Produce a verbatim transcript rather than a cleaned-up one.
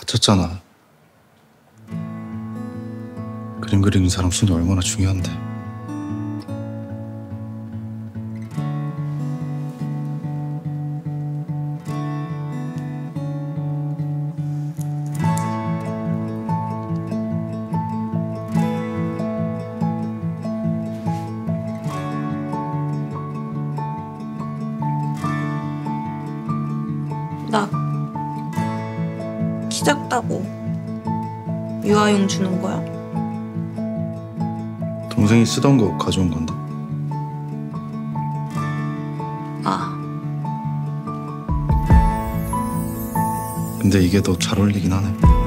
다쳤잖아. 그림 그리는 사람 손이 얼마나 중요한데. 나 키 작다고 유아용 주는 거야? 동생이 쓰던 거 가져온 건데. 아, 근데 이게 더 잘 어울리긴 하네.